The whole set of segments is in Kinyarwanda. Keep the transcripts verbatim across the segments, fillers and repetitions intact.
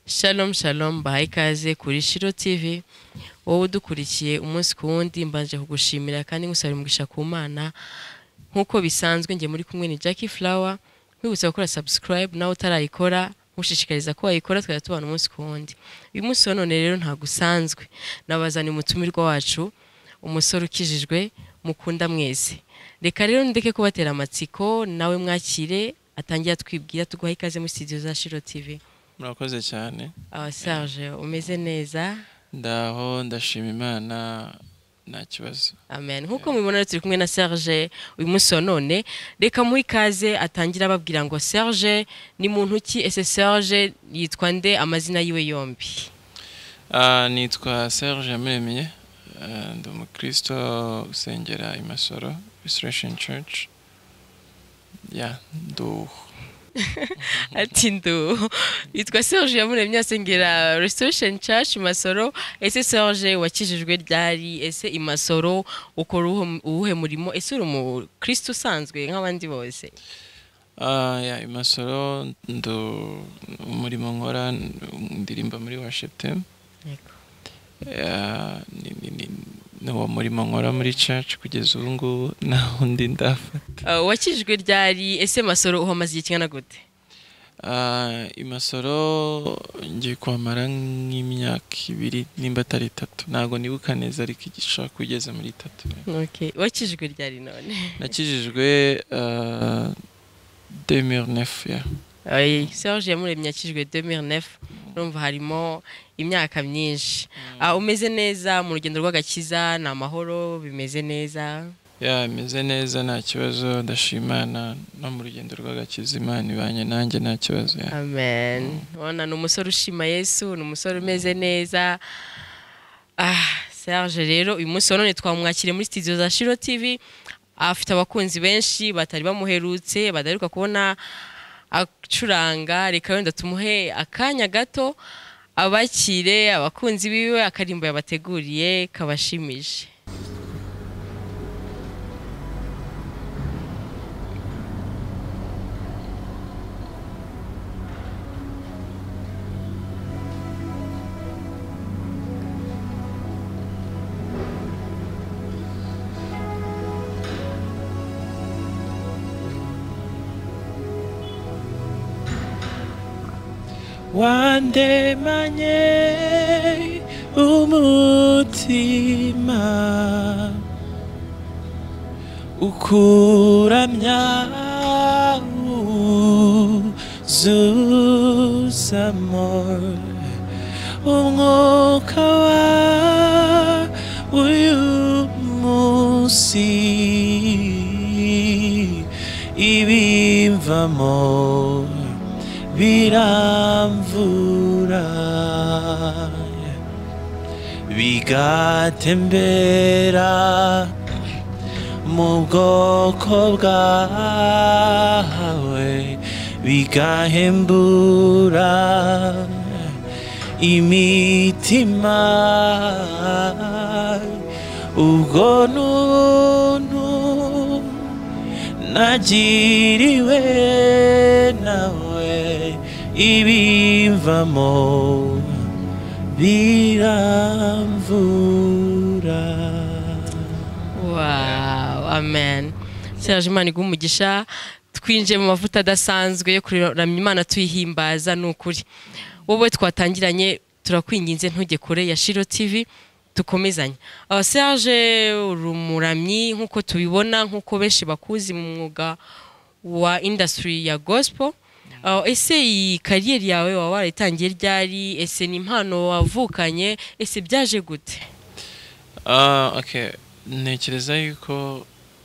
Shalom shalom bahaye ikaze kuri SHILOH T V. Wowe udukurikiye umunsi ku wundi mbanje kugushimira kandi ngusaba umugisha ku Mana. Nkuko bisanzwe nge muri kumwe ni Jackie Flower. Nkwibutsa gukora subscribe nawe utarayikora mushishikariza ko wayikora twari tubana umunsi ku wundi. Uyu munsi none rero nta gusanzwe. Nabazani umutumirwa wacu umusore ukijijwe mukunda mwese. Reka rero ndeke kubatera amatsiko nawe mwakire atangiye twibwira tuguha ikaze muri studio za SHILOH T V. Murakoze cyane. Ah Serge umeze neza? Ndaho ndashima Imana nta kibazo. Amen. Nkuko mubibona turi kumwe na Serge uyu munsi none reka muhe ikaze atangira ababwira ngo Serge ni muntu ki ese Serge yitwa nde amazina yiwe yombi? Ah nitwa Serge Iyamuremye ndi umukristo usengera i Masoro Restoration Church. Ya ndo ati ndo yitwa Serge Iyamuremye asengera Restoration Church Masoro. Ese Serge wakijijwe ryari? Ese i Masoro ukora uwuhe murimo? Ese uri mu Kristo usanzwe nk'abandi bose? Ah ya i Masoro ndo umurimo nkora ndirimba muri worship team. Yego. Ya ni ni no murimo nkora muri church kugeza ubu ngubu naho ndi ndafata. Uh, wakijijwe ryari? Ese Masoro uhamaze iki kingana gute? Ah i Masoro ngiye kwamara nk'imyaka ibiri nimba atari itatu. Nago nibuka neza ariko igishaka kugeza muri itatu. Okay. Wakijijwe ryari none? Nakijijwe uh, deux mille neuf ya. Ay, Serge Iyamuremye yakijijwe deux mille neuf. Urumva harimo imyaka myinshi. Ah umeze neza mu rugendo rw'agakiza na mahoro bimeze neza? Ya imeze neza nta kibazo ndashimana no mu rugendo rw'agakiza Imana ibanye nanjye nta kibazo ya. Amen. Wana no musore ushima Yesu, no musore umeze neza. Ah Serge rero uyu munsi none twamwakire muri studio za SHILOH T V. Afite abakunzi benshi batari bamuherutse badaruka kubona acuranga. Reka wenda tumuhe akanya gato abakire abakunzi biwe akarimbo yabateguriye kabashimije. Wandemanye umutima ukuramya uzuzamo umwuka wa uyu munsi ibimvamo biramvura bigatembera mu bwoko bwawe bigahembura imitima ubwo nuntu nagiriwe nawe ibimvamo biramvura. Wow, amen. Serge Imana igumugisha twinje mu mavuta adasanzwe yo kuramya Imana tuyihimbaza n'ukuri. Wowe twatangiranye turakwinginze ntujye kure ya SHILOH T V tukomezanye. Uh, Serge urumuramyi nkuko tubibona nkuko benshi bakuzi mu mwuga wa industry ya gospel. Uh, ese iyi kariyeri yawe wa warayitangiye ryari? Ese ni impano wavukanye? Ese byaje gute? Ah uh, okay ntekereza yuko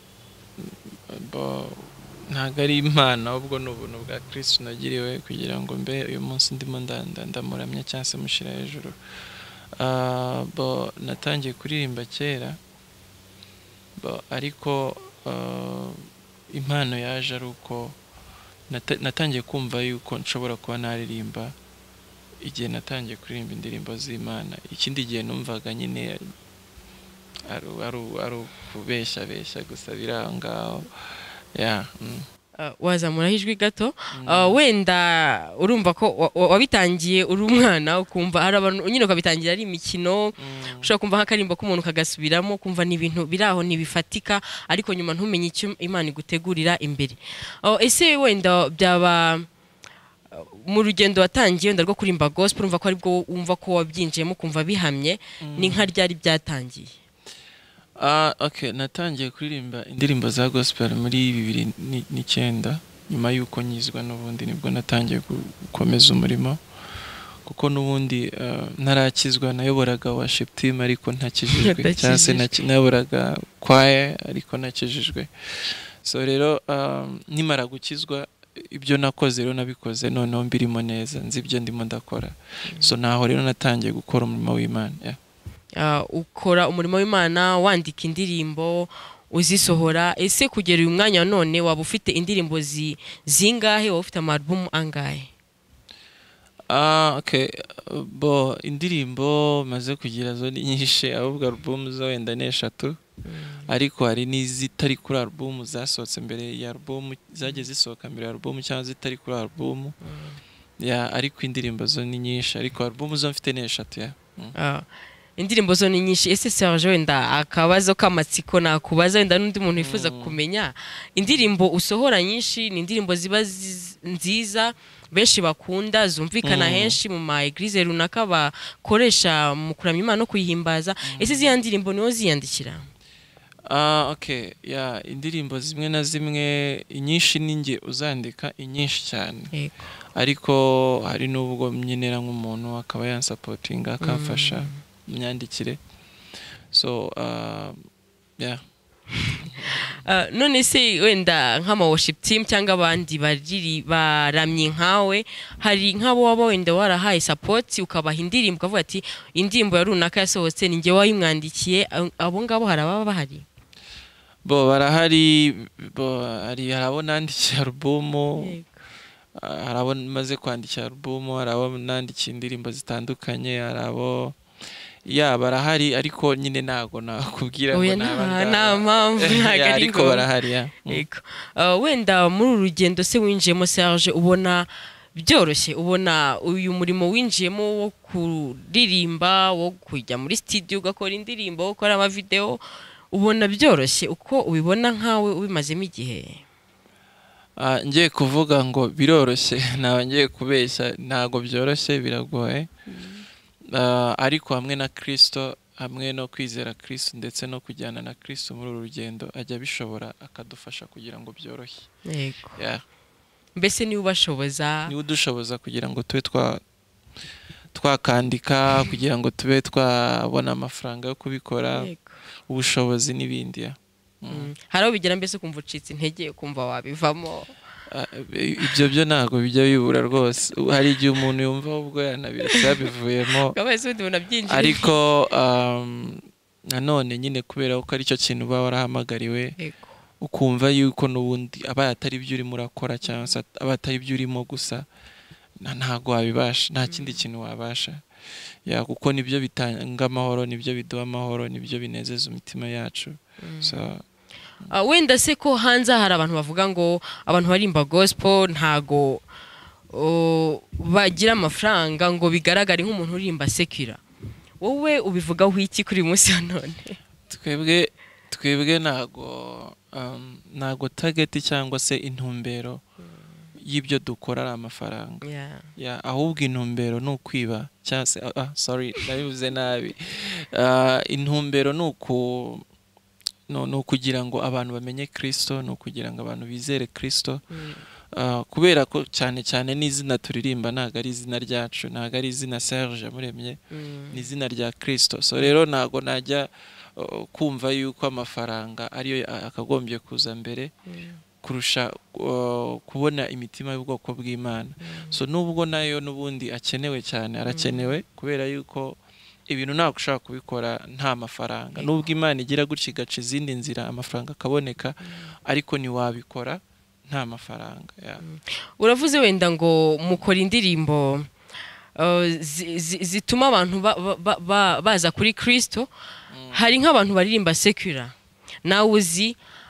bo ntago ari impano ahubwo n'ubuntu bwa Kristo nagiriwe kugira ngo mbe uyu munsi ndimo ndanda ndamuramya cyangwa se mushira hejuru. Ah uh, bo natangiye kuririmba kera bo ariko uh, impano yaje ari uko natangiye kumva yuko nshobora kuba naririmba igihe natangiye kuririmba indirimbo z'Imana. Ikindi gihe numvaga nyine ari ari ari kubeshya besha gusa birangaho ya. wazamura ijwi gato wenda urumva ko wabitangiye uri umwana ukumva hari abantu nyine ukabitangira ari imikino ushobora kumva nk'akarimbo k'umuntu kagasubiramo kumva ni ibintu biraho ntibifatika ariko nyuma ntumenye icyo Imana igutegurira imbere. Ese wenda byaba mu rugendo watangiye wenda rwo kurimba gospel urumva ko aribwo wumva ko wabyinjiyemo kumva bihamye ni nka ryari byatangiye? Ah, okay, natangiye kuririmba indirimbo za gospel muri bibiri n'icyenda nyuma yuko nyizwa n'ubundi nibwo natangiye gukomeza umurimo kuko n'ubundi uh, narakizwa nayoboraga worship team ariko ntakijijwe cyase nayoboraga choir ariko nakijijwe. So rero um, nimara gukizwa ibyo nakoze rero nabikoze noneho mbirimo neza nzi ibyo ndimo ndakora. So naho rero natangiye gukora umurimo w'Imana. Yeah. Uh, ukora umurimo w'Imana wandika indirimbo uzisohora. Ese kugera uyu mwanya none waba ufite indirimbo zi zingahe waba ufite album angahe? Ah, okay, bo indirimbo maze kugira zo nyinshi ahubwo album zo wenda n'eshatu. Ariko hari n'izitari kuri album zasohotse mbere ya album zaje zisohoka mbere ya album cyangwa zitari kuri album. Ya ariko indirimbo zo ni nyinshi ariko album zo mfite n'eshatu ya. Ah, indirimbo zo ni nyinshi. Ese Serge wenda akabazo k'amatsiko nakubaza wenda n'undi muntu yifuza kumenya indirimbo usohora nyinshi ni indirimbo ziba nziza benshi bakunda zumvikana henshi mu ma eglise runaka bakoresha mu kuramya Imana no kuyihimbaza. Ese ziya ndirimbo niho ziyandikira? Ah, okay, ya indirimbo zimwe na zimwe inyinshi ninge uzandika inyinshi cyane. Yego. Ariko hari n'ubwo myenera nk'umuntu akaba yansupportinga akamfasha myandikire. So uh, yeah. uh, none se wenda nk'ama worship team cyangwa abandi bariri baramye nkawe hari nk'abo waba wenda warahaye support ukabaha indirimbo ukavuga ati indirimbo ya runaka yasohotse ninge wayimwandikiye abo ngabo harababa bahari? Bo barahari, bo hari harabo nandikiye album, harabo maze kwandikira album, harabo nandikiye indirimbo zitandukanye, harabo ya barahari ariko nyine nago nakubwira ngo nabanga nta mpamvu ntago ariko barahari ya. Yego. Uh, wenda muri urugendo se winjiyemo Serge ubona byoroshye, ubona uyu murimo winjiyemo wo kuririmba wo kujya muri studio ugakora indirimbo ukora ama video ubona byoroshye uko ubibona nkawe ubimazemo igihe? Ah, ngiye kuvuga ngo biroroshye nawe ngiye kubeshya ntago byoroshye biragoye. Uh, ariko hamwe na Kristo hamwe no kwizera Kristo ndetse no kujyana na Kristo muri urugendo ajya bishobora akadufasha kugira ngo byoroshye. Yego. Yeah. Mbese ni ubashoboza ni udushoboza kugira ngo tube twa twakandika kugira ngo tube twabona amafaranga yo kubikora. Yego. Ubushobozi n'ibindi ya. Mm. Haraho bigira mbese kumva ucitse intege kumva wabivamo? Ibyo byo nago bijya bibura rwose. Hari igihe umuntu yumva ubwo yanabiretse yabivuyemo ariko um, nanone nyine kubera ko ari cyo kintu ba warahamagariwe ukumva yuko n'ubundi aba atari byo urimo urakora cyangwa se aba atari byo urimo gusa ntago wabibasha nta kindi kintu wabasha ya kuko nibyo bitanga amahoro nibyo biduha amahoro nibyo binezeza umutima yacu. So Uh, wenda se ko hanze hari abantu bavuga ngo abantu barimba gospel ntago uh, bagira amafaranga ngo bigaragare nk'umuntu urimba secular, wowe ubivugaho iki kuri munsi none? Twebwe twebwe nago um, nago target cyangwa se intumbero y'ibyo dukora ari amafaranga. Yeah. Ya ahubwo intumbero no kwiba cyangwa se ah sorry nabivuze nabi. Uh, intumbero no ku no no kugira ngo abantu bamenye Kristo no kugira ngo abantu bizere Kristo. Mm. Uh, kubera ko cyane cyane n'izina turirimba naga ari izina ryacu naga ari izina Serge Iyamuremye. Mm. Ni izina rya Kristo. So rero nago najya uh, kumva yuko amafaranga ariyo akagombye kuza mbere. Mm. Kurusha uh, kubona imitima y'ubwoko bw'Imana. Mm. So nubwo nayo nubundi akenewe cyane arakenewe. Mm. Kubera yuko ibintu nta gushaka kubikora nta mafaranga. Nubwo Imana igira guca igaca izindi nzira amafaranga akaboneka. Mm. Ariko ni wabikora nta mafaranga. Yeah. Mm. Uravuze wenda ngo mukora indirimbo uh, zituma abantu ba, ba, ba, baza kuri Kristo. Mm. Hari nk'abantu baririmba secular nawe uzi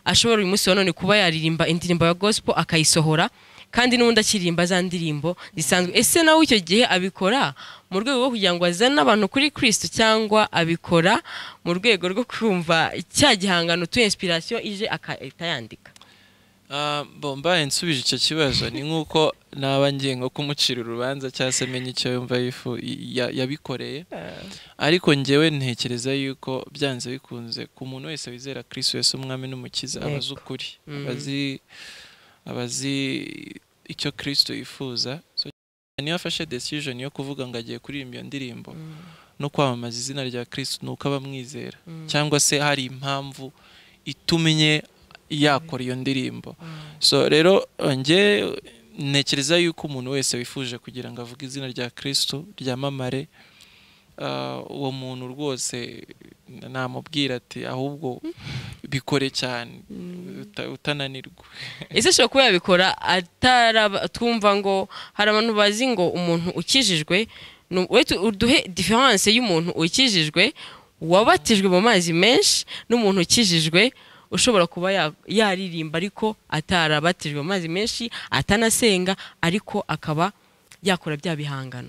ashobora uyu munsi wa none kuba yaririmba indirimbo ya gospel akayisohora kandi n'undi akirimba za ndirimbo zisanzwe. Ese nawe icyo gihe abikora mu rwego rwo kugira ngo azane abantu kuri Kristo cyangwa abikora mu rwego rwo kumva cya gihangano tu inspiration ije akayandika? Ah, bo mbaye nsubije icyo kibazo ni nkuko naba ngiye nko kumucira urubanza cyangwa se menye icyo yumva yifu yabikoreye. Ariko njyewe ntekereza yuko byanze bikunze ku muntu wese wizera Kristo Yesu umwami n'umukiza abazi ukuri, abazi abazi icyo Kristo yifuza. So niyo afashe decision yo kuvuga ngo agiye kuririmba iyo ndirimbo no kwamamaza izina rya Kristo nuko abamwizera cyangwa se hari impamvu itumye yakora iyo ndirimbo. So rero nge nekereza yuko umuntu wese wifuje kugira ngo avuge izina rya Kristo ryamamare, uwo muntu rwose namubwira ati ahubwo bikore cyane utananirwa. Ese shobora kuba yabikora atara twumva ngo hari abantu bazi ngo umuntu ukijijwe, uduhe difference y'umuntu ukijijwe wabatijwe mu mazi menshi n'umuntu ukijijwe ushobora kuba yaririmba ariko atarabatijwe mu mazi menshi atanasenga ariko akaba yakora bya bihangano.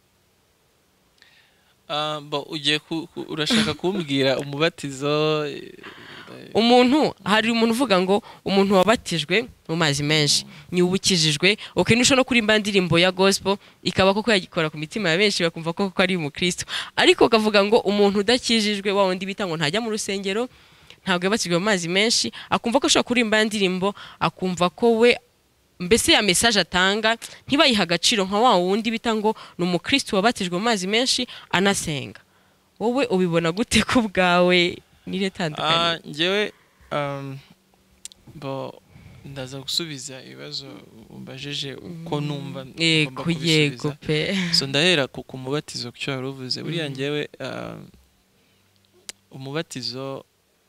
Ah, bo ugiye urashaka kumbwira umubatizo? Umuntu hari umuntu uvuga ngo umuntu wabatijwe mu mazi menshi ni ubukijijwe, okay, nusho no kurimba ndirimbo ya gospel ikaba koko yagikora ku mitima ya benshi bakumva ko ari mu Kristo, ariko kavuga ngo umuntu udakijijwe wa wundi bita ngo ntajya mu rusengero, ntabwo yabatijwe mu mazi menshi, akumva ko ashobora kurimba ndirimbo, akumva ko we mbese ya message atanga ntibayiha agaciro nka wa wundi bita ngo ni umukristo wabatijwe mu mazi menshi anasenga. Wowe ubibona gute ku bwawe? Nire tandukanye. Ah, njyewe um bo ndaza gusubiza ibibazo umbajije uko numva ngomba kubisubiza. So ndahera ku kumubatizo cyo yaruvuze. Buriya njyewe umubatizo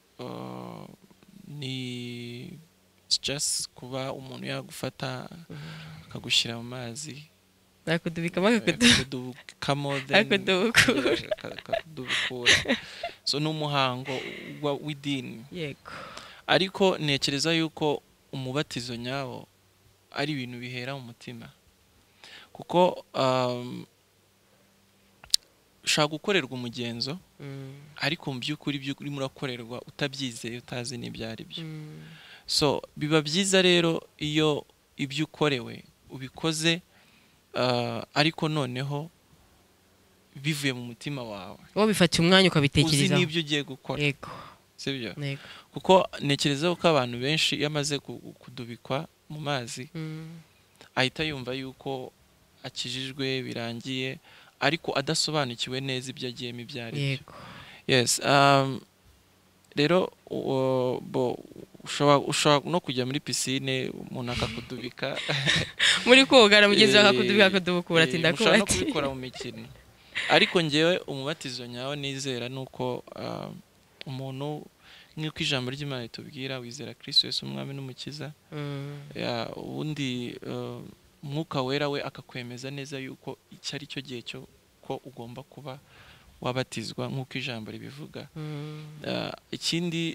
ni just kuba umuntu yagufata akagushyira mu mazi akudubikamo akudubikamo akudubukura. So n'umuhango w'idini. Yego. Ariko nekereza yuko umubatizo nyawo ari ibintu bihera mu mutima, kuko um, ushaka gukorerwa umugenzo ariko mu by'ukuri by'ukuri murakorerwa utabyizeye utazi n'ibyari byo. So biba byiza rero iyo ibyo ukorewe ubikoze uh, ariko noneho bivuye mu mutima wawe, wowe bifata umwanya ukabitekereza uzi n'ibyo ugiye gukora. Yego. Sibyo? Yego. Kuko nekereza ko abantu benshi yamaze kudubikwa mu mazi ahita yumva yuko akijijwe birangiye ariko adasobanukiwe neza ibyo agiyemo ibyari byo. Yego. Yes. Um, rero uh, bo ushobora ushobora no kujya muri piscine umuntu akakudubika muri kogara mugenzi akakudubika akadubukura ati ndakubati no kubikora mu mikino. Ariko ngewe umubatizo nyawo nizera nuko uh, umuntu nk'uko ijambo ry'Imana ritubwira wizera Kristo Yesu umwami n'umukiza, ya ubundi umwuka wera we akakwemeza neza yuko icyo ari cyo gihe cyo ko ugomba kuba wabatizwa nk'uko ijambo ribivuga. Ikindi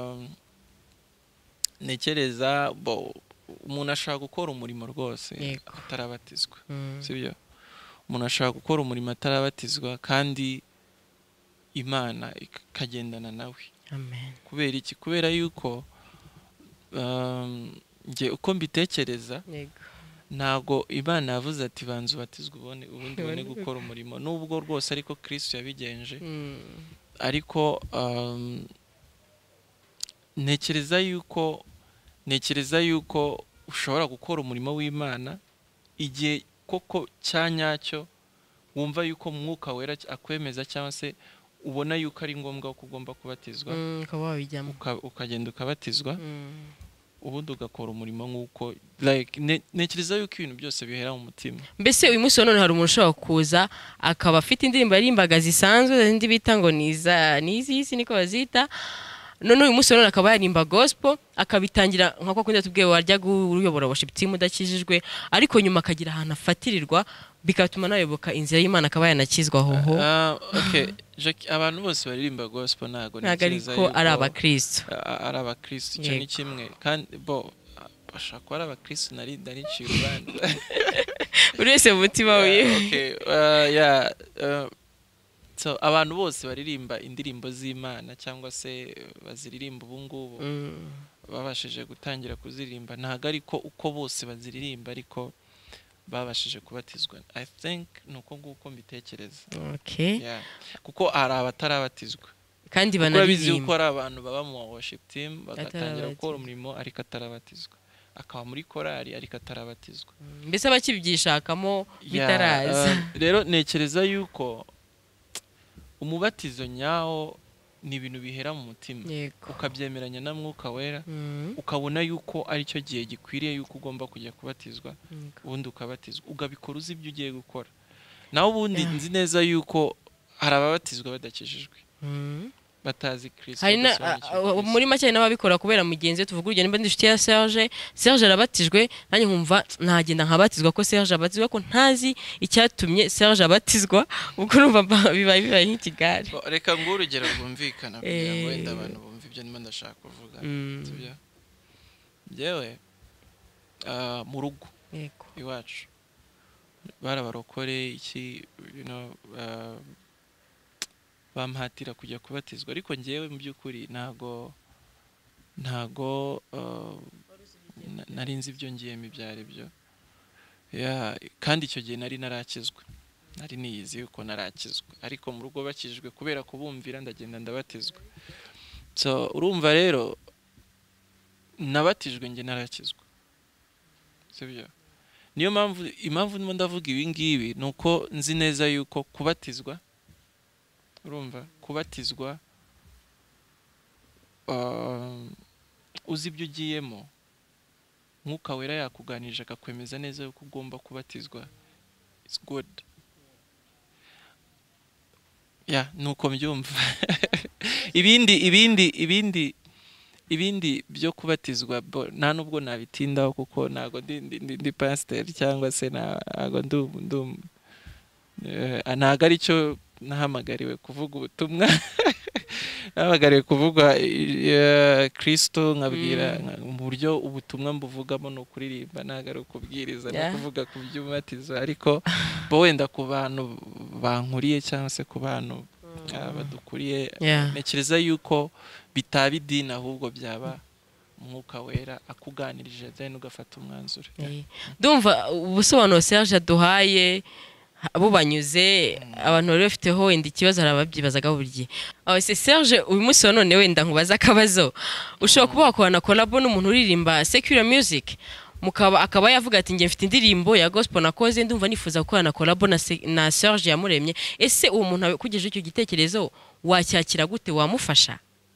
nekereza bo umuntu ashaka gukora umurimo rwose atarabatizwa. Sibyo? Umuntu ashaka gukora umurimo atarabatizwa kandi Imana ikagendana nawe. Amen. Kubera iki? Kubera yuko um, nge uko mbitekereza ntago Imana yavuze ati banzu batizwe ubone ubundi bone gukora umurimo, nubwo rwose ariko Kristo yabigenje. Mm. Ariko um, nekereza yuko nekereza yuko ushobora gukora umurimo w'Imana igihe koko cyanyacyo wumva yuko mwuka wera akwemeza cyangwa se ubona yuko ari ngombwa ko ugomba kubatizwa, ukagenda ukabatizwa, ubundi ugakora umurimo nk'uko like nekereza yuko ibintu byose bihera mu mutima. Mbese uyu munsi none hari umuntu ushobora kuza akaba afite indirimbo yarimbaga zisanzwe zindi bita ngo niza nizi niko bazita, none uyu munsi none akaba yarimba gospel akabitangira nka ko kundi tubwiye warya guyobora worship team udakijijwe ariko nyuma akagira ahantu afatirirwa bikatuma nayoboka inzira y'Imana akaba yanakizwa hoho. Ah, okay. Abantu bose baririmba gospel nago ntekereza ko ari abakristo ari abakristo icyo ni kimwe kandi bo bashaka ko ari abakristo nari ndari cy'urubanza urese mutima wiwe. Okay, uh, yeah uh, so abantu bose baririmba indirimbo z'Imana cyangwa se baziririmba ubu ngubu mm. babashije gutangira kuziririmba ntago ariko uko bose baziririmba ariko babashije kubatizwa. I think nuko nguko mbitekereza. Okay. Yeah. Kuko ari abatarabatizwa kandi banaririmba uko ari abantu baba mu worship team bagatangira gukora umurimo ariko atarabatizwa akaba muri korali ariko atarabatizwa mbese abakibyishakamo bitaraza. Rero nekereza yuko umubatizo nyawo ni ibintu bihera mu mutima ukabyemeranya na Mwuka Wera ukabona yuko ari cyo gihe gikwiriye yuko ugomba kujya kubatizwa ubundi ukabatizwa ugabikora uzi ibyo ugiye gukora. Naho ubundi nzi neza yuko hari ababatizwa badakijijwe batazi Kristo muri make n'ababikora kubera mugenzi tuvuga urugendo mba ndishiti ya Serge Serge arabatijwe nanjye nkumva ntagenda nkabatizwa ko Serge abatizwa ko ntazi icyatumye Serge abatizwa ubwo numva bibaye bibaye nk'ikigari. Reka ngo urugero rwumvikana kugira ngo wenda abantu bumve ibyo ndimo ndashaka kuvuga sibyo yewe mu rugo iwacu barabarokore iki you know bampatira kujya kubatizwa ariko ngewe mu by'ukuri ntago ntago nari nzi ibyo ngiyemo ibyari byo kandi icyo gihe nari narakizwe nari niyizi yuko narakizwe ariko mu rugo bakijijwe kubera kubumvira ndagenda ndabatizwa. So urumva rero nabatijwe nge narakizwe sibyo niyo mpamvu impamvu ndimo ndavuga ibi ngibi nuko nzi neza yuko kubatizwa urumva kubatizwa uzi ibyo ugiyemo Mwuka Wera yakuganije akakwemeza neza yuko ugomba kubatizwa. It's good. Yeah, nuko mbyumva. ibindi ibindi ibindi ibindi byo kubatizwa nta nubwo nabitindaho kuko nago ndi ndi pastor cyangwa se nago ndum ndum anaga aricyo nahamagariwe kuvuga ubutumwa nahamagariwe kuvuga Kristo nkabwira mu buryo ubutumwa mbuvugamo no kuririmba naga ari kubwiriza no kuvuga ku by'umubatizo ariko bo wenda ku bantu bankuriye cyangwa se ku bantu badukuriye nekereza yuko bitaba idini ahubwo byaba Mwuka Wera akuganirije then ugafata umwanzuro. Ndumva ubusobanuro Serge aduhaye abo banyuze abantu bari bafiteho wenda ikibazo arababyibazaga buryo. Aho se Serge uyu munsi none wenda nkubaza akabazo ushobora kuba wakorana collab n'umuntu uririmba secular music mukaba akaba yavuga ati nge mfite indirimbo ya gospel nakoze ndumva nifuza gukorana collab na, na Serge Iyamuremye ese uwo muntu kugeje icyo gitekerezo wacyakira gute wamufasha?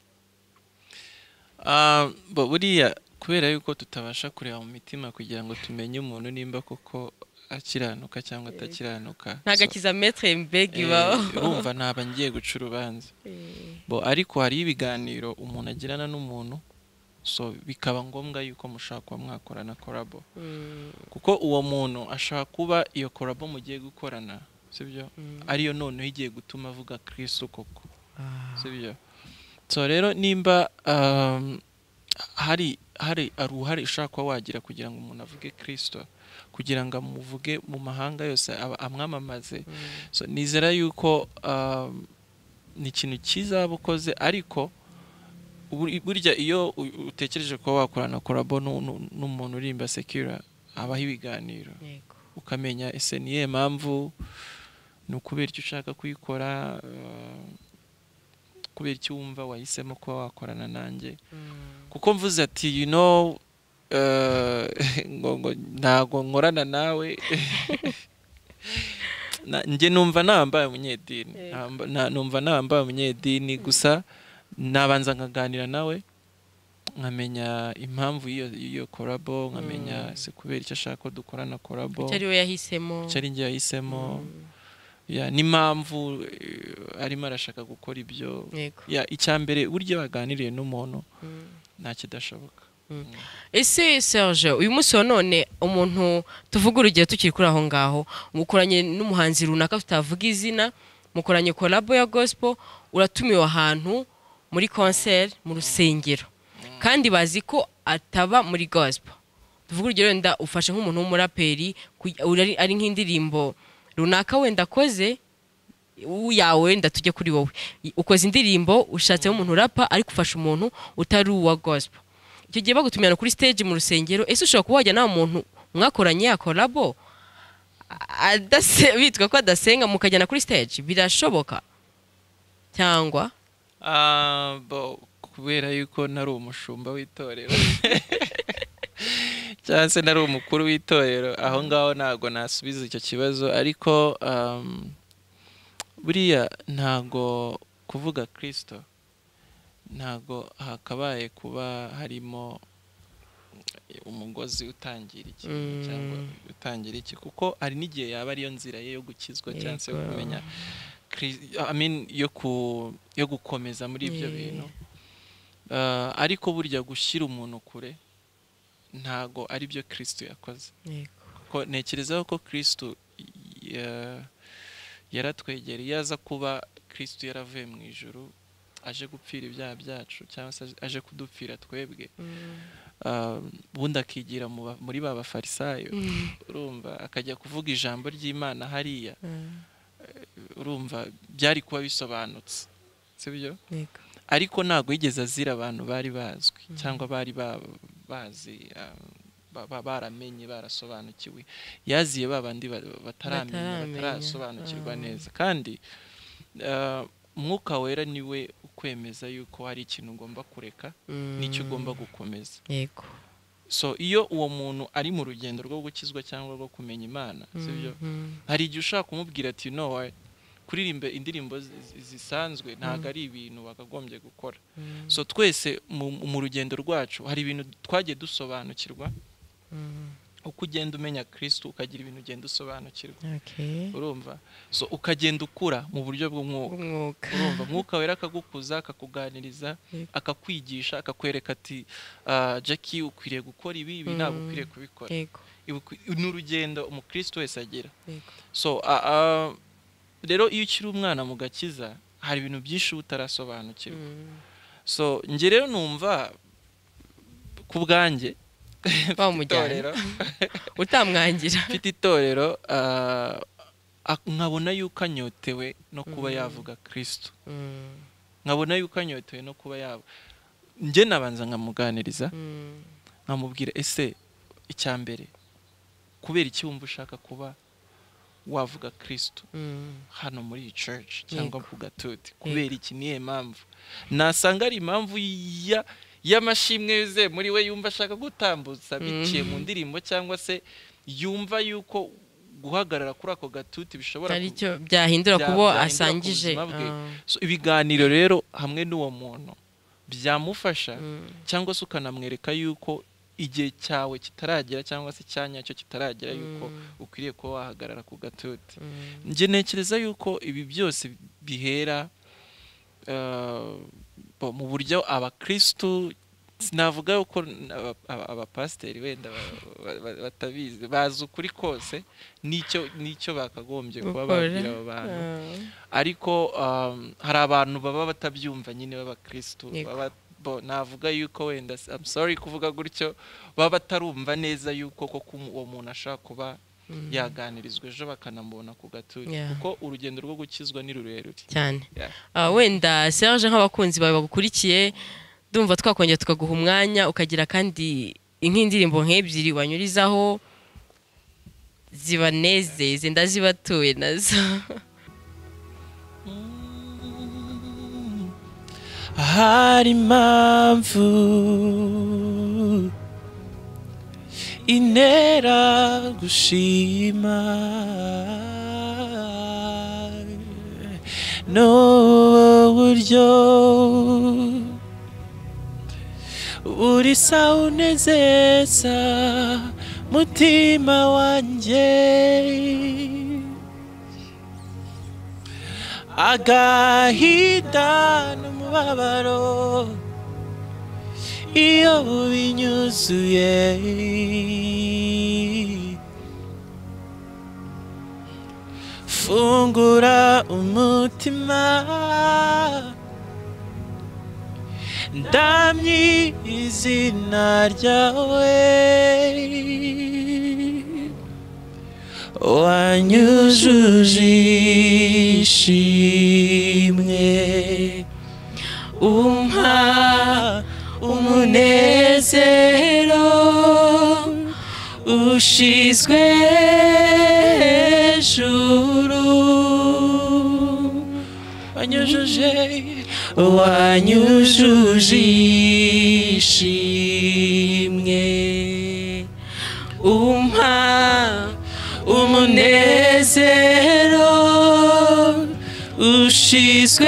Ah uh, buriya kubera yuko tutabasha kureba mu mitima kugira ngo tumenye umuntu nimba koko akiranuka cyangwa atakiranuka ntagakiza metre mbegi baho urumva naba ngiye guca urubanza bo ariko hari ibiganiro umuntu agirana n'umuntu so bikaba ngombwa yuko mushaka mwakorana collab kuko uwo muntu ashaka kuba iyo collab mugiye gukorana sibyo ariyo none igiye gutuma avuga Kristo koko sibyo. So rero nimba um, hari hari aruhari ushaka wagira kugira ngo umuntu avuge Kristo kugira ngo amuvuge mu mahanga yose amwamamaze so nizera yuko um, ni ikintu cyiza bukoze ariko burya iyo utekereje ko wakorana collab n'umuntu urimba secular abaho ibiganiro ukamenya ese niye mpamvu nukubera icyo ushaka kuyikora kubera icyo wumva wahisemo ko wakorana nanjye kuko mvuze ati you know ngo ntago nkorana nawe nge numva nambaye umunyedini numva nambaye umunyedini gusa nabanza nkaganira nawe nkamenya impamvu iyo iyo collab nkamenya se kubera icyo ashaka ko dukorana collab cyari we yahisemo cyari ngiye yahisemo ya n'impamvu arimo arashaka gukora ibyo ya icyambere buryo baganiriye n'umuntu nta kidashoboka. Ese Serge uyu munsi wa none umuntu tuvuga urugero tukiri kuri aho ngaho mukoranye n'umuhanzi runaka tutavuga izina mukoranye collabo ya gospel uratumiwe ahantu muri concert mu rusengero kandi bazi ko ataba muri gospel tuvuga urugero wenda ufashe nk'umuntu w'umuraperi ari nk'indirimbo runaka wenda koze yawe wenda tujye kuri wowe ukoze indirimbo ushatse umuntu rapa ariko ufasha umuntu utari uwa gospel icyo gihe bagutumira kuri stage mu rusengero ese ushobora kuba wajya na muntu mwakoranye ya collabo adase bitwa ko adasenga mukajyana kuri stage birashoboka cyangwa ah bo kubera yuko nari umushumba w'itorero cyangwa se nari umukuru w'itorero aho ngaho ntago nasubiza icyo kibazo ariko um, buriya ntago kuvuga Kristo ntago hakabaye kuba harimo umugozi utangira iki mm. cyangwa utangira iki kuko ari n'igihe yaba ariyo nzira ye yo gukizwa cyangwa se kumenya I mean yo ku yo gukomeza muri ibyo bintu uh, ariko burya gushyira umuntu kure ntago ari byo Kristo yakoze ko nekerezaho ko Kristo yaratwegereye yaza kuba Kristo yaravuye mu ijuru aje gupfira ibyaha byacu cyangwa se aje kudupfira twebwe bundi akigira muri ba bafarisayo urumva akajya kuvuga ijambo ry'Imana hariya urumva byari kuba bisobanutse sibyo ariko ntago yigeze azira abantu bari bazwi cyangwa bari bazi baramenye barasobanukiwe yaziye babandi bataramenya batarasobanukirwa neza kandi umwuka wera niwe ukwemeza yuko hari ikintu ugomba kureka n'icyo ugomba gukomeza yego so iyo uwo muntu ari mu rugendo rwo gukizwa cyangwa rwo kumenya Imana sibyo hari igihe ushaka kumubwira ati you know what kuririmba indirimbo zisanzwe ntago ari ibintu bakagombye gukora so twese mu rugendo rwacu hari ibintu twagiye dusobanukirwa uko ugenda umenya Kristo ukagira ibintu ugenda usobanukirwa urumva so ukagenda ukura mu buryo bw'umwuka urumva mwuka wera akagukuza akakuganiriza akakwigisha akakwereka ati Jackie ukwiriye gukora ibi ibi ntabwo ukwiriye kubikora ni urugendo umukristo wese agira so rero iyo ukiri umwana mu gakiza hari ibintu byinshi utarasobanukirwa so nge rero numva ku bwanjye bamujyana utamwangira mfite itorero nkabona yuko anyotewe no kuba yavuga Kristo nkabona yuko anyotewe no kuba yaba nge nabanza nkamuganiriza nkamubwira ese icyambere kubera iki wumva ushaka kuba wavuga Kristo hano muri iyi church cyangwa ku gatuti kubera iki niye mpamvu nasanga ari impamvu ya y'amashimwe yuze muri we yumva ashaka gutambutsa biciye mu ndirimbo cyangwa se yumva yuko guhagarara kuri ako gatuti bishobora ari cyo byahindura kubo asangije so ibiganiro rero hamwe n'uwo muntu byamufasha cyangwa se ukanamwereka yuko igihe cyawe kitaragera cyangwa se cyanya cyo kitaragera yuko ukwiriye kuba wahagarara ku gatuti nge nekereza yuko ibi byose bihera mu buryo abakristo sinavuga uko abapasiteri wenda batabizi bazi ukuri kose nicyo nicyo bakagombye kuba babwira abo bantu ariko hari abantu baba batabyumva nyine b'abakristo baba navuga yuko wenda I'm sorry kuvuga gutyo baba batarumva neza yuko koko uwo muntu ashaka kuba yaganirizwe ejo bakanamubona ku gatuti kuko urugendo rwo gukizwa ni rurerure cyane wenda Serge nk'abakunzi bawe bagukurikiye ndumva twakongera tukaguha umwanya ukagira kandi inkindirimbo nk'ebyiri wanyurizaho zibanezeze ndazibatuye nazo hari impamvu intera gushima n'uburyo uri saunezeza mutima wanjye agahinda n'umubabaro iyo binyuzuye fungura umutima ndamye izina ryawe wanyujuje ishimwe umpa umunezero ushizwe hejuru wanyujuje wanyujuje ishimwe umpa umunezero ushizwe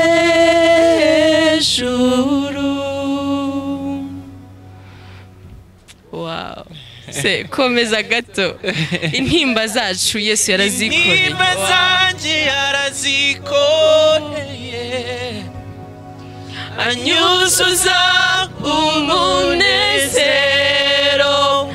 hejuru. Wow. Se komeza gato intimba zacu Yesu yarazikoreye. Intimba zanjye yarazikoreye anyuzuza umunezero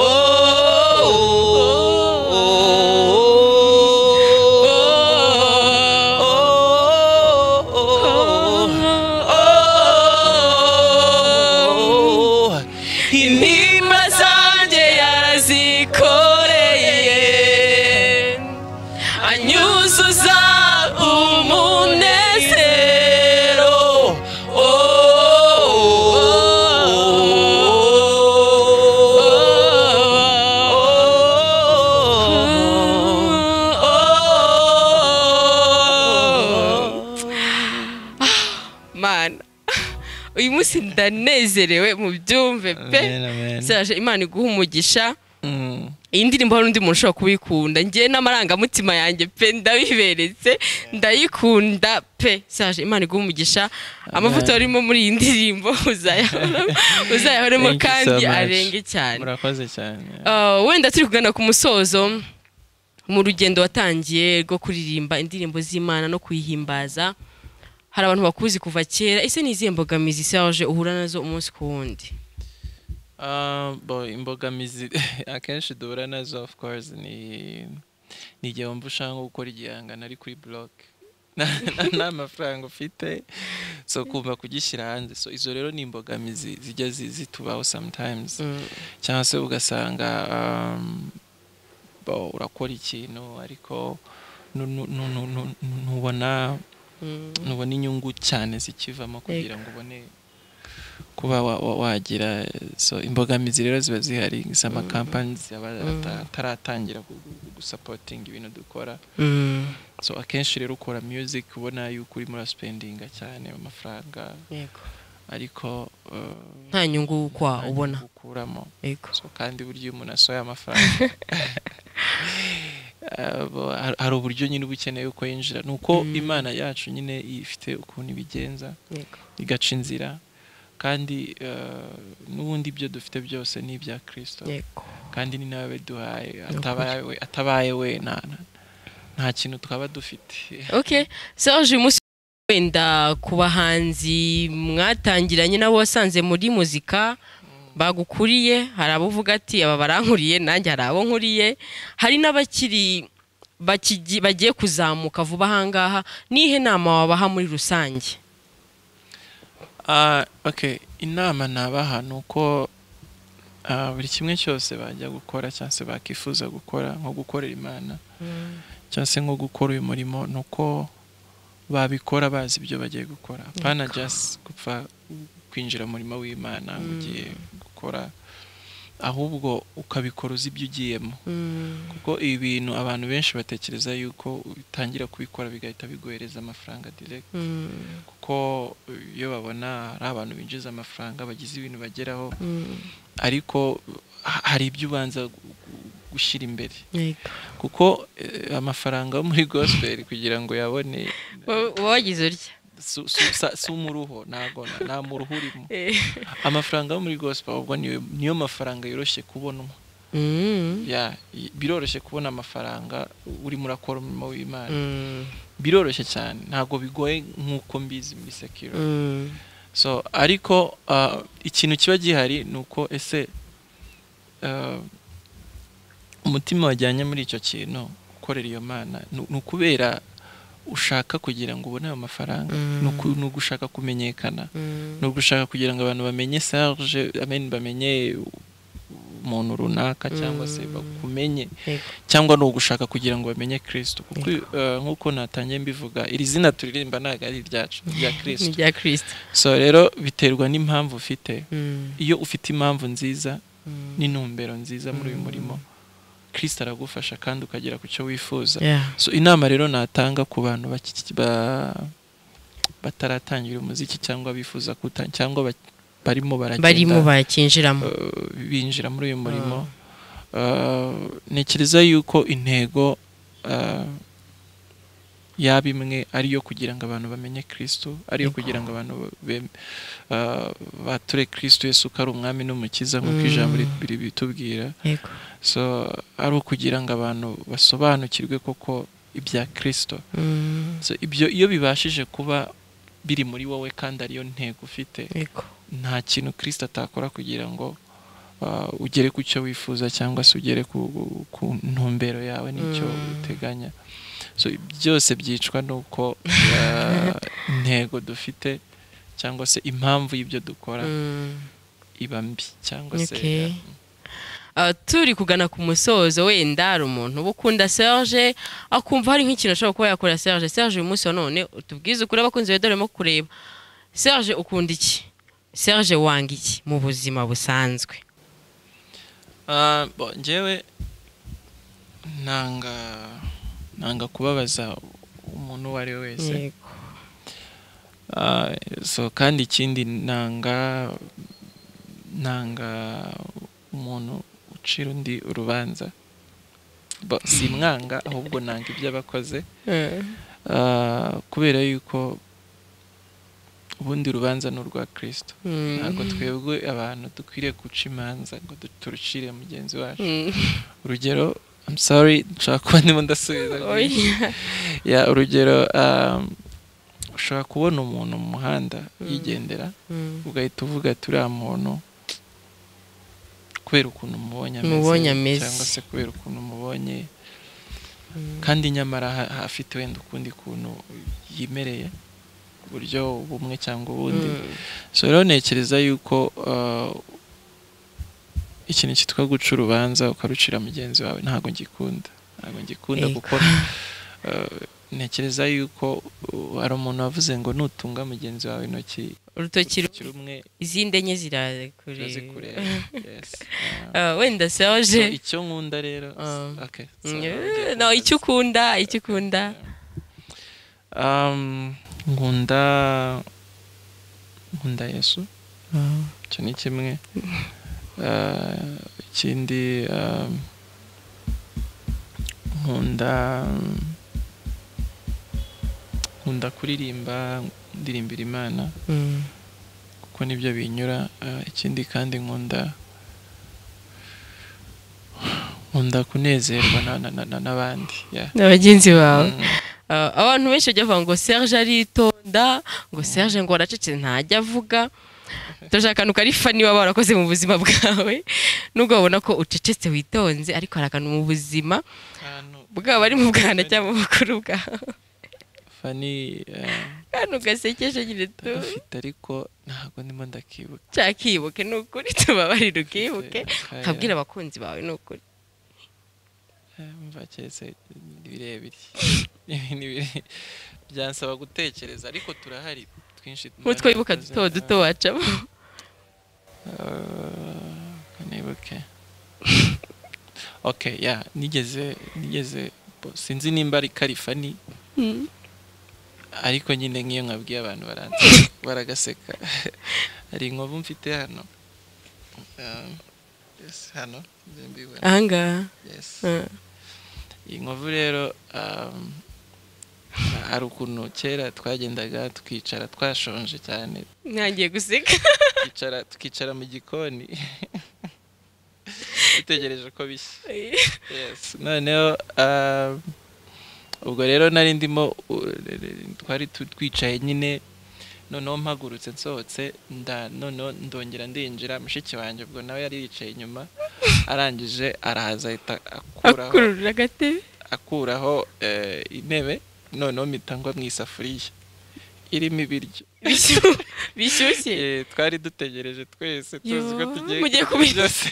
intimba zanjye yarazikoreye anyuzuza umunezero man uyu munsi ndanezerewe mu byumve pe Serge Imana iguha umugisha. Iyi ndirimbo hari undi muntu ushobora kubikunda ngiye n'amarangamutima yanjye pe ndabiberetse ndayikunda pe Serge Imana iguha umugisha amavuta arimo muri iyi ndirimbo uzayahoremo kandi arenge cyane. Murakoze cyane. Wenda turi kugana ku musozo mu rugendo watangiye rwo kuririmba indirimbo z'Imana no kuyihimbaza hari abantu bakuzi kuva kera ese ni izihe mbogamizi Serge uhura nazo umunsi ku wundi? Uh, bo imbogamizi akenshi duhura nazo of course ni ni igihe wumva ushaka gukora igihangano ari kuri block nta mafaranga ufite so kumva kugishyira hanze, so izo rero ni imbogamizi zijya zitubaho sometimes cyangwa se ugasanga um, bo urakora ikintu ariko ntubona nubona inyungu cyane zikivamo kugira ngo ubone kuba wagira, so imbogamizi rero ziba zihari z'ama companies ataratangira gusupporting ibintu dukora. So akenshi rero ukora music ubona yuko uri muri spending cyane amafaranga yego ariko nta nyungu kwa ubona ukuramo, yego so kandi buryo umuntu asoya amafaranga hari uburyo nyine ubukeneye uko yinjira nuko Imana yacu nyine ifite ukuntu ibigenza igaca inzira kandi n'ubundi byo dufite byose ni ibya Kristo kandi ni nawe duhaye atabaye atabaye we nta nta kintu twaba dufite. Okay, Serge umunsi wenda ku bahanzi mwatangiranye nabo wasanze muri muzika bagukuriye hari abuvuga ati aba barankuriye nanjye hari abo nkuriye hari n'abakiri bagiye kuzamuka vuba hangaha nihe nama wabaha muri rusange? Ah, okay, inama nabaha nuko buri kimwe cyose bajya gukora cyangwa se bakifuza gukora nko gukorera Imana cyangwa se nko gukora uyu murimo nuko babikora bazi ibyo bagiye gukora, pana just gupfa kwinjira mu murimo w'Imana ugiye gukora ahubwo ukabikora uzi ibyo ugiyemo kuko ibi bintu abantu benshi batekereza yuko utangira kubikora bigahita biguhereza amafaranga direct kuko iyo babona ari abantu binjiza amafaranga bagize ibintu bageraho ariko hari ibyo ubanza gushira imbere kuko amafaranga muri gospel kugira ngo yabone wagize urya si umuruho ntago nta muruhu urimo amafaranga yo muri gospel ubwo niyo mafaranga yoroshye kubonwa ya biroroshye kubona amafaranga uri murakora umurimo w'Imana biroroshye cyane ntago bigoye nkuko mbizi muri secure so ariko uh, ikintu kiba gihari nuko ese uh, umutima wajyanye muri icyo kintu ukorera iyo Mana nukubera ushaka kugira ngo ubone ayo mafaranga no gushaka kumenyekana no gushaka kugira ngo abantu bamenye Serge amen bamenye umuntu runaka cyangwa se bakumenye cyangwa no gushaka kugira ngo bamenye Kristo kuko nkuko natangiye mbivuga iri zina turirimba naga ari ryacu rya Kristo rya Kristo so rero biterwa n'impamvu ufite iyo ufite impamvu nziza n'intumbero nziza muri uyu murimo Kristo aragufasha kandi ukagera ku cyo wifuza so inama rero natanga ku bantu bataratangira umuziki cyangwa bifuza kutangira cyangwa barimo baragenda barimo bakinjiramo uh, binjira muri uyu murimo uh, nekiriza yuko intego uh, yabimwe ari yo kugira ngo abantu bamenye Kristo ari yo kugira ngo abantu uh, bature Kristo Yesu kari umwami n'umukiza nk'uko ijambo bitubwira so ari ukugira ngo abantu basobanukirwe koko ibya Kristo so ibyo iyo bibashije kuba biri muri wowe kandi ariyo ntego ufite nta kintu Kristo atakora kugira ngo uh, ugere ku cyo wifuza cyangwa se ugere ku, ku ntumbero yawe n'icyo uteganya so byose byicwa nuko uh, intego dufite cyangwa se impamvu y'ibyo dukora mm. iba mbi cyangwa okay. se uh, turi kugana ku musozo wenda ari umuntu bukunda Serge akumva hari nk'ikintu ashobora kuba yakora Serge Serge uyu munsi wa none utubwize ukuri abakunzi bedoremo kureba Serge ukunda iki Serge wanga iki mu buzima busanzwe uh, bo njyewe nanga nanga kubabaza umuntu wari wese uh, so kandi ikindi nanga nanga umuntu ucira undi urubanza bo simwanga ahubwo nanga ibyo abakoze uh, kubera yuko ubundi rubanza n'urwa Kristo ntabwo twebwe abantu dukwiriye guca imanza ngo turucire mugenzi wacu urugero I'm sorry nshaka kuba ndimo ndasubiza ya urugero um, ushaka kubona umuntu mu muhanda yigendera ugahita uvuga turiya muntu kubera ukuntu mubonye ameze cyangwa se kubera ukuntu mubonye kandi nyamara afite wenda ukundi kuntu yimereye buryo bumwe cyangwa ubundi so rero nekereza yuko uh, ikintu cyitwa guca urubanza ukarucira mugenzi wawe ntago ngikunda ntago ngikunda kuko nekereza yuko hari umuntu wavuze ngo nutunga mugenzi wawe intoki urutoki rumwe izindi enye ziraze kure yes uh, wenda Serge icyo nkunda rero okay no icyo ukunda icyo ukunda um nkunda nkunda Yesu cyo ni kimwe ikindi nkunda nkunda kuririmba ndirimbira Imana kuko nibyo binyura ikindi kandi nkunda nkunda kunezerwa n'abandi n'abagenzi bawe abantu benshi bajya bavuga ngo Serge aritonda ngo Serge ngo aracece ntajya avuga turashaka nuko ari fani waba warakoze mu buzima bwawe nubwo babona ko ucecetse witonze ariko harakana mu buzima bwaba ari mu bwana cyangwa mu bukuru bwawe fani kandi ugasekeje nyine tu afite ariko ntabwo ndimo ndakibuka cyakibuke nukuri tubabarira ukibuke ukabwira abakunzi bawe nukuri mva cyese birebire byansaba gutekereza ariko turahari twinshi mutwe ibuka duto duto wacamo kanibuke okay ya nigeze nigeze sinzi nimba ari karifani ariko nyine ngiyo nkabwiye abantu baranze baragaseka ari inkovu mfite hano yes hano nzembibona anga yes inkovu rero hari ukuntu kera twagendaga tukicara twashonje cyane ntangiye guseka tukicara tukicara mu gikoni utegereje ko bishya. Yes, noneho ubwo rero nari ndimo twari twicaye nyine, noneho mpagurutse nsohotse nda noneho ndongera ndinjira, mushiki wanjye ubwo nawe yari yicaye inyuma, arangije arahaza ahita akuraho akurura agatebe akuraho intebe, noneho mitangwa mu isafuriya irimo ibiryo bishyushye. Twari dutegereje twese tuzi ko tugiye mugiye kubiryosa.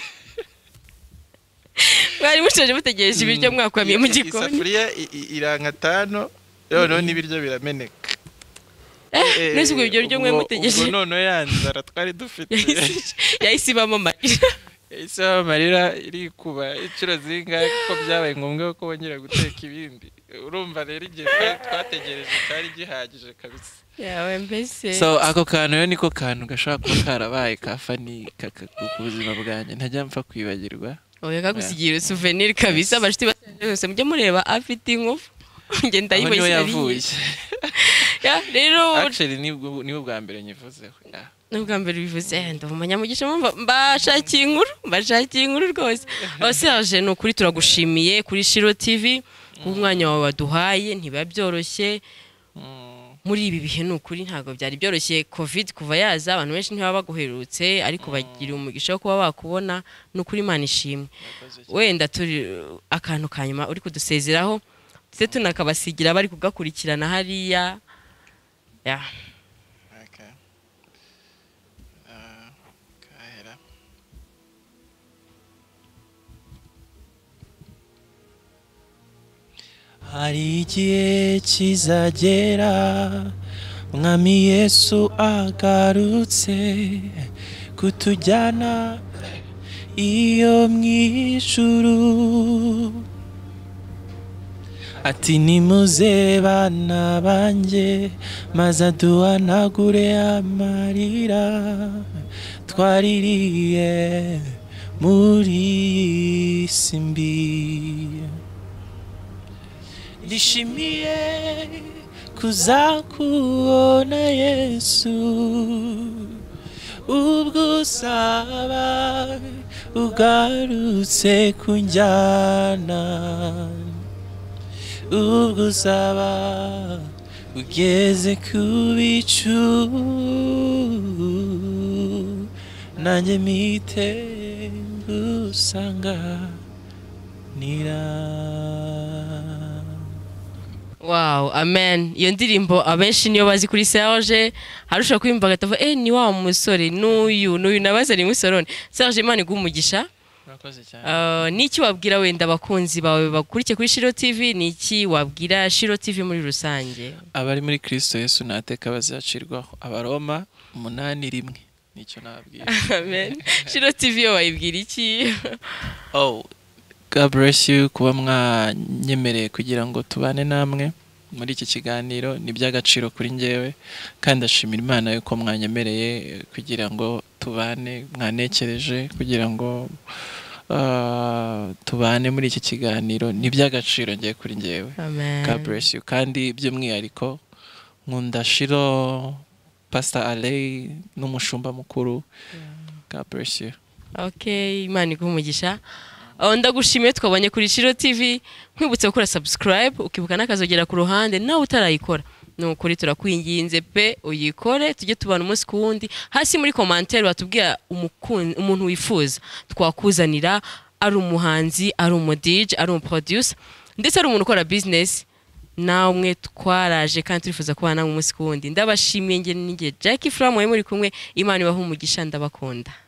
Mwari mushaje mutegereje ibiryo mwakwamiye mu gikoni. Isafuriya iranka tano, noneho n'ibiryo birameneka. Nese ubwo ibyo biryo mwe mutegereje. Ubwo noneho yanzara twari dufite. Yahise ibamo amarira. Yahise ibamo amarira irikuba inshuro zingahe ko byabaye ngombwa ko bongera guteka ibindi. Urumva rero igihe twategereje cyari gihagije kabisa. Yawe mbese. So ako kantu yo niko kantu gashobora kuba karabaye kafani ku buzima bwanjye ntajya mpfa kwibagirwa. Oya kagusigira souvenir kabisa, abashiti bose mujye mureba afite inkofu. Nge ndayibashye yavuye. Ya rero actually ni ni bwa mbere nyivuzeho. Ya. Ni bwa mbere bivuze ndavumanya mugisha mbashakiye inkuru, mbashakiye inkuru rwose. Serge no kuri turagushimiye kuri SHILOH T V umwanya wawe waduhaye, ntiba byoroshye. Muri ibi bihe n'ukuri ntago byari byoroshye, covid kuva yaza abantu benshi ntibaba baguherutse, ariko bagira umugisha wo kuba bakubona n'ukuri Imana ishimwe. Wenda turi akantu kanyuma uri kudusezeraho, tse tunakabasigira bari kugakurikirana hariya. Ya Okay. Uh, kahera. Hari igihe kizagera Mwami Yesu agarutse kutujyana iyo mw'ijuru, ati nimuze bana banjye maze aduhanagure amarira twaririye muri iyi si mbi. Ndishimiye kuzakubona Yesu ubwo uzaba ugarutse kunjyana, ubwo uzaba ugeze ku bicu nanjye mpite ngusanganira. Wow, amen. Iyo ndirimbo abenshi niyo bazi kuri Serge, harusha kwimba gatava eh ni wa musore n'uyu n'uyu nabaza ni musorone. Serge Imana igumugisha. Murakoze cyane. Uh, niki wabwira wenda abakunzi bawe bakurike kuri SHILOH T V, niki wabwira SHILOH T V muri rusange? Abari muri Kristo Yesu nateka bazacirwaho. Abaroma umunani rimwe nicyo nababwira. Amen. SHILOH T V yo wayibwira iki? Oh, God bless you kuba mwanyemereye kugira ngo tubane namwe muri iki kiganiro, ni by'agaciro kuri njyewe, kandi ashimira Imana yuko mwanyemereye kugira ngo tubane, mwanekereje kugira ngo uh, tubane muri iki kiganiro, ni by'agaciro ngiye kuri njyewe. Amen. God bless you. Kandi by'umwihariko nkunda Shilo, Pastor Alei n'umushumba mukuru. Yeah. God bless you. Okay, Imana igumugisha. Ndagushimiye twabanye kuri SHILOH T V, nkwibutse gukora subscribe, ukibuka nakazogera ku ruhande nawe utarayikora. Nukuri turakwinginze pe uyikore, tujye tubana umunsi ku wundi. Hasi muri commentaire batubwira umuntu wifuza twakuzanira, ari umuhanzi, ari umu D J, ari umu producer, ndetse ari umuntu ukora business. Namwe twaraje kandi turifuza kubana umunsi ku wundi. Ndabashimiye nge ninge Jackie Flower muri kumwe. Imana ibahe umugisha, ndabakunda.